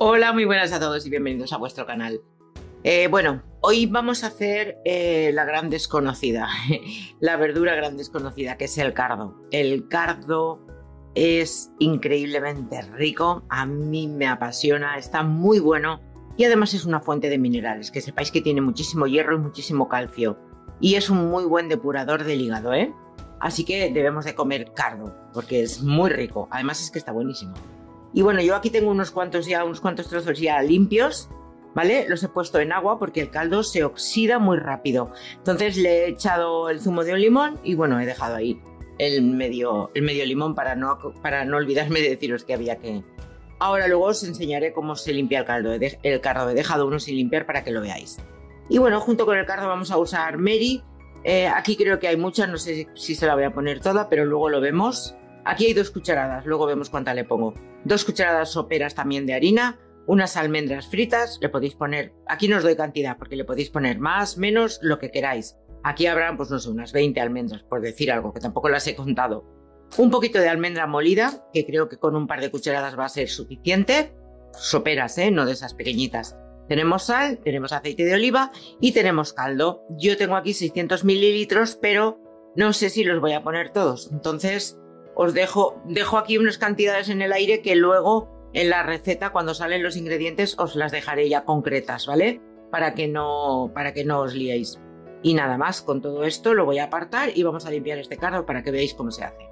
Hola, muy buenas a todos y bienvenidos a vuestro canal. Bueno, hoy vamos a hacer la gran desconocida, la verdura gran desconocida, que es el cardo. El cardo es increíblemente rico, a mí me apasiona, está muy bueno y además es una fuente de minerales, que sepáis que tiene muchísimo hierro y muchísimo calcio y es un muy buen depurador del hígado, ¿eh? Así que debemos de comer cardo porque es muy rico, además es que está buenísimo. Y bueno, yo aquí tengo unos cuantos trozos ya limpios, ¿vale? Los he puesto en agua porque el caldo se oxida muy rápido. Entonces le he echado el zumo de un limón y bueno, he dejado ahí el medio limón para no olvidarme de deciros que había que... Ahora luego os enseñaré cómo se limpia el cardo. He dejado uno sin limpiar para que lo veáis. Y bueno, junto con el cardo vamos a usar Mary. Aquí creo que hay muchas, no sé si se la voy a poner toda, pero luego lo vemos. Aquí hay 2 cucharadas, luego vemos cuánta le pongo. 2 cucharadas soperas también de harina, unas almendras fritas, le podéis poner, aquí no os doy cantidad porque le podéis poner más, menos, lo que queráis. Aquí habrán, pues no sé, unas 20 almendras, por decir algo, que tampoco las he contado. Un poquito de almendra molida, que creo que con un par de cucharadas va a ser suficiente. Soperas, no de esas pequeñitas. Tenemos sal, tenemos aceite de oliva y tenemos caldo. Yo tengo aquí 600 mililitros, pero no sé si los voy a poner todos, entonces... Os dejo aquí unas cantidades en el aire que luego en la receta, cuando salen los ingredientes, os las dejaré ya concretas, ¿vale? Para que no os liéis. Y nada más, con todo esto lo voy a apartar y vamos a limpiar este cardo para que veáis cómo se hace.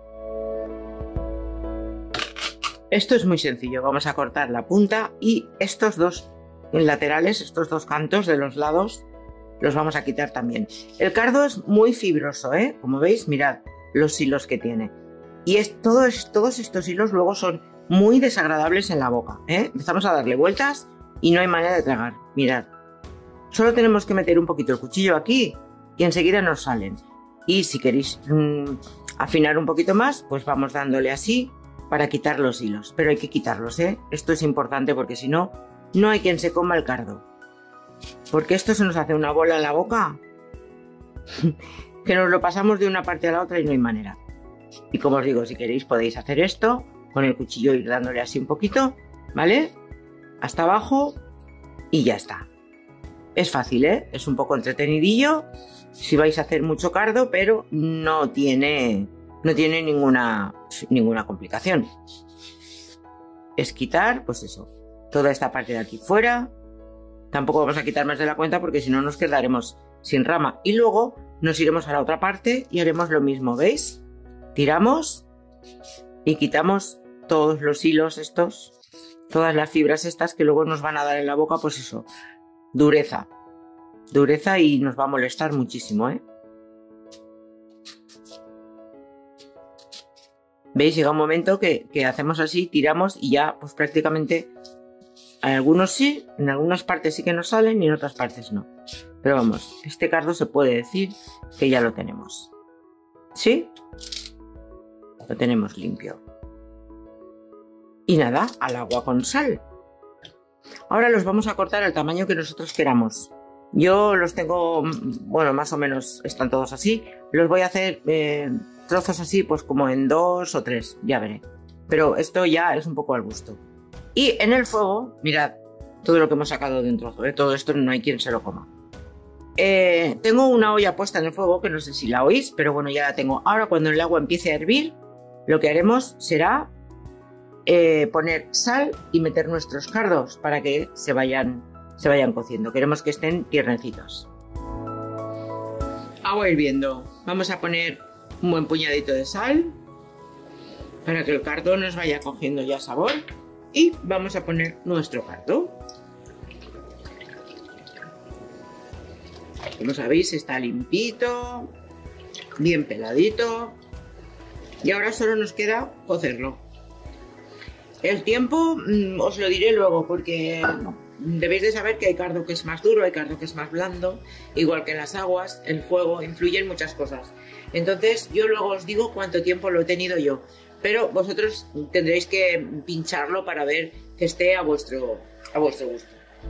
Esto es muy sencillo, vamos a cortar la punta y estos 2 laterales, estos 2 cantos de los lados, los vamos a quitar también. El cardo es muy fibroso, ¿eh? Como veis, mirad los hilos que tiene. Y todos estos hilos luego son muy desagradables en la boca, ¿eh? Empezamos a darle vueltas y no hay manera de tragar. Mirad, solo tenemos que meter un poquito el cuchillo aquí y enseguida nos salen. Y si queréis afinar un poquito más, pues vamos dándole así para quitar los hilos. Pero hay que quitarlos, ¿eh? Esto es importante porque si no, no hay quien se coma el cardo. Porque esto se nos hace una bola en la boca que nos lo pasamos de una parte a la otra y no hay manera. Y como os digo, si queréis podéis hacer esto con el cuchillo, ir dándole así un poquito, ¿vale? Hasta abajo y ya está. Es fácil, ¿eh? Es un poco entretenidillo si vais a hacer mucho cardo, pero no tiene ninguna complicación. Es quitar, pues eso, toda esta parte de aquí fuera. Tampoco vamos a quitar más de la cuenta porque si no nos quedaremos sin rama. Y luego nos iremos a la otra parte y haremos lo mismo, ¿veis? Tiramos y quitamos todos los hilos estos, todas las fibras estas que luego nos van a dar en la boca, pues eso, dureza y nos va a molestar muchísimo, ¿eh? ¿Veis? Llega un momento que hacemos así, tiramos y ya pues prácticamente algunos sí, en algunas partes sí que nos salen y en otras partes no. Pero vamos, este cardo se puede decir que ya lo tenemos. ¿Sí? Lo tenemos limpio. Y nada, al agua con sal. Ahora los vamos a cortar al tamaño que nosotros queramos. Yo los tengo, bueno, más o menos están todos así. Los voy a hacer trozos así, pues como en 2 o 3, ya veré. Pero esto ya es un poco al gusto. Y en el fuego, mirad todo lo que hemos sacado de un trozo, ¿eh? Todo esto no hay quien se lo coma. Tengo una olla puesta en el fuego, que no sé si la oís, pero bueno, ya la tengo. Ahora cuando el agua empiece a hervir, lo que haremos será poner sal y meter nuestros cardos para que se vayan cociendo. Queremos que estén tiernecitos. Agua hirviendo. Vamos a poner un buen puñadito de sal para que el cardo nos vaya cogiendo ya sabor. Y vamos a poner nuestro cardo. Como sabéis, está limpito, bien peladito. Y ahora solo nos queda cocerlo. El tiempo os lo diré luego porque debéis de saber que hay cardo que es más duro, hay cardo que es más blando. Igual que en las aguas, el fuego influye en muchas cosas. Entonces yo luego os digo cuánto tiempo lo he tenido yo. Pero vosotros tendréis que pincharlo para ver que esté a vuestro gusto.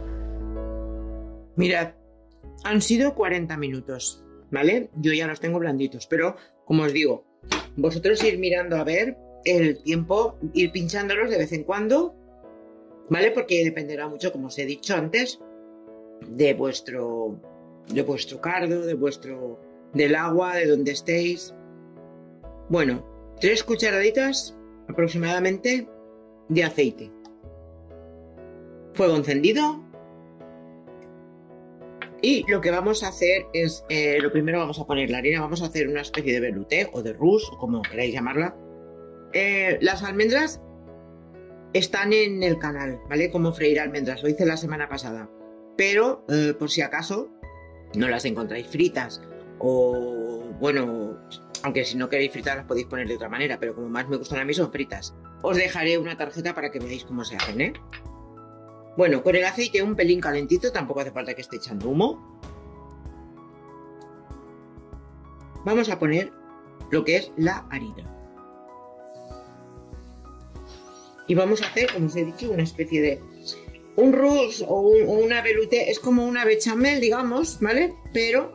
Mirad, han sido 40 minutos, ¿vale? Yo ya los tengo blanditos, pero como os digo, vosotros ir mirando a ver el tiempo, ir pinchándolos de vez en cuando ¿vale? Porque dependerá mucho, como os he dicho antes, de vuestro cardo, del agua, de donde estéis. Bueno, 3 cucharaditas aproximadamente de aceite. Fuego encendido. Y lo que vamos a hacer es, lo primero vamos a poner la harina, vamos a hacer una especie de velouté o de rouge, o como queráis llamarla. Las almendras están en el canal, ¿vale? Cómo freír almendras, lo hice la semana pasada. Pero, por si acaso, no las encontráis fritas o, bueno, aunque si no queréis fritas las podéis poner de otra manera, pero como más me gustan a mí son fritas. Os dejaré una tarjeta para que veáis cómo se hacen, ¿eh? Bueno, con el aceite un pelín calentito, tampoco hace falta que esté echando humo. Vamos a poner lo que es la harina. Y vamos a hacer, como os he dicho, una especie de... un rouge o una velouté, es como una bechamel, digamos, ¿vale? Pero...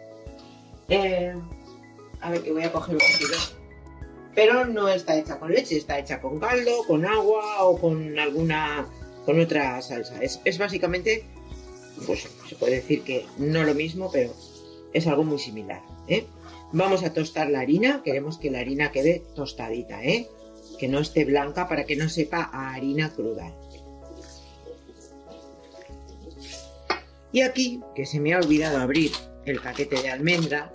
a ver, que voy a coger un poquito. Pero no está hecha con leche, está hecha con caldo, con agua o con alguna... con otra salsa. Es básicamente, pues se puede decir que no lo mismo, pero es algo muy similar, ¿eh? Vamos a tostar la harina, queremos que la harina quede tostadita, ¿eh? Que no esté blanca para que no sepa a harina cruda. Y aquí, que se me ha olvidado abrir el paquete de almendra,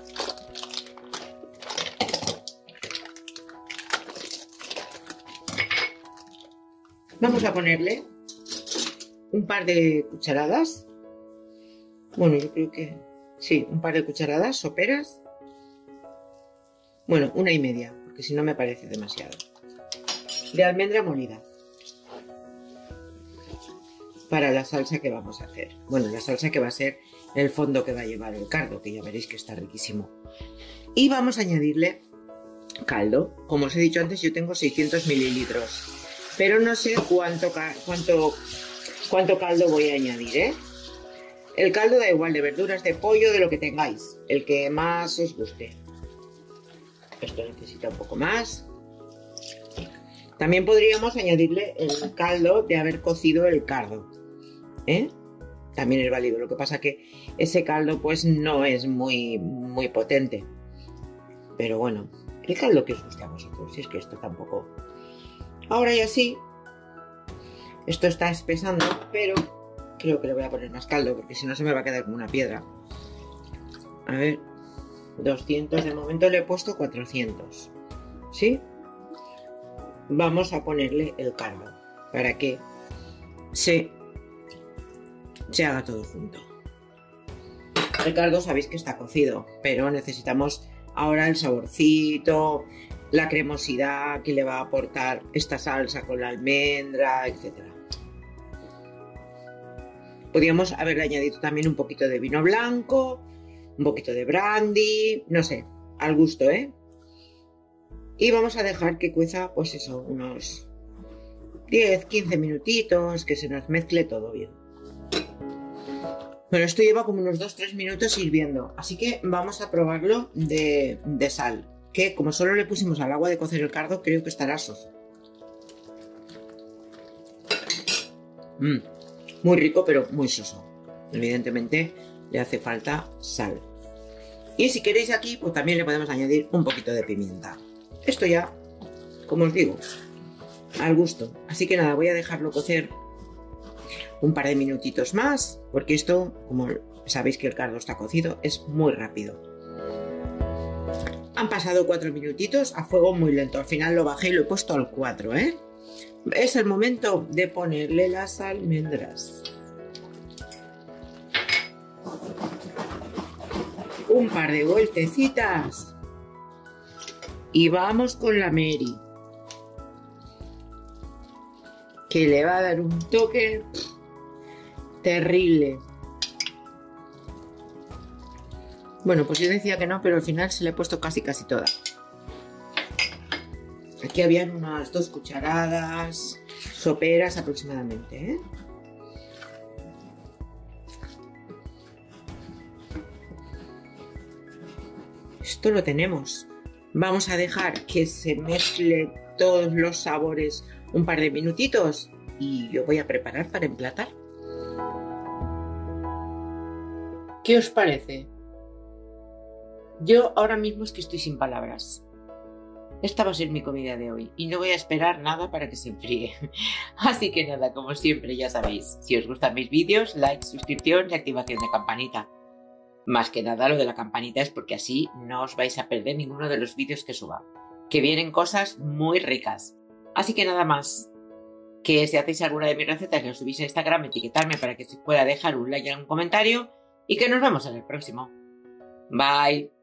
vamos a ponerle un par de cucharadas, bueno, yo creo que sí, un par de cucharadas soperas, bueno, 1,5, porque si no me parece demasiado, de almendra molida para la salsa que vamos a hacer. Bueno, la salsa que va a ser el fondo que va a llevar el cardo, que ya veréis que está riquísimo. Y vamos a añadirle caldo. Como os he dicho antes, yo tengo 600 mililitros, pero no sé cuánto caldo voy a añadir, ¿eh? El caldo da igual, de verduras, de pollo, de lo que tengáis, el que más os guste. Esto necesita un poco más. También podríamos añadirle el caldo de haber cocido el cardo, ¿eh? También es válido, lo que pasa que ese caldo pues no es muy potente. Pero bueno, el caldo que os guste a vosotros, si es que esto tampoco... Ahora ya sí, esto está espesando, pero creo que le voy a poner más caldo porque si no se me va a quedar como una piedra. A ver, 200, de momento le he puesto 400, ¿sí? Vamos a ponerle el caldo para que se haga todo junto. El caldo sabéis que está cocido, pero necesitamos ahora el saborcito, la cremosidad que le va a aportar esta salsa con la almendra, etc. Podríamos haberle añadido también un poquito de vino blanco, un poquito de brandy, no sé, al gusto, ¿eh? Y vamos a dejar que cueza, pues eso, unos 10-15 minutitos, que se nos mezcle todo bien. Bueno, esto lleva como unos 2-3 minutos hirviendo, así que vamos a probarlo de sal, que como solo le pusimos al agua de cocer el cardo, creo que estará soso. Muy rico, pero muy soso. Evidentemente le hace falta sal. Y si queréis aquí, pues también le podemos añadir un poquito de pimienta. Esto ya, como os digo, al gusto. Así que nada, voy a dejarlo cocer un par de minutitos más, porque esto, como sabéis que el cardo está cocido, es muy rápido. Han pasado 4 minutitos a fuego muy lento. Al final lo bajé y lo he puesto al 4, ¿eh? Es el momento de ponerle las almendras. Un par de vueltecitas. Y vamos con la Mary, que le va a dar un toque terrible. Bueno, pues yo decía que no, pero al final se le he puesto casi toda. Aquí habían unas 2 cucharadas soperas aproximadamente, ¿eh? Esto lo tenemos. Vamos a dejar que se mezcle todos los sabores un par de minutitos y yo voy a preparar para emplatar. ¿Qué os parece? Yo ahora mismo es que estoy sin palabras. Esta va a ser mi comida de hoy y no voy a esperar nada para que se enfríe. Así que nada, como siempre ya sabéis, si os gustan mis vídeos, like, suscripción y activación de campanita. Más que nada lo de la campanita es porque así no os vais a perder ninguno de los vídeos que suba, que vienen cosas muy ricas. Así que nada más, que si hacéis alguna de mis recetas lo subís a Instagram, etiquetarme para que se pueda dejar un like y un comentario y que nos vemos en el próximo. Bye.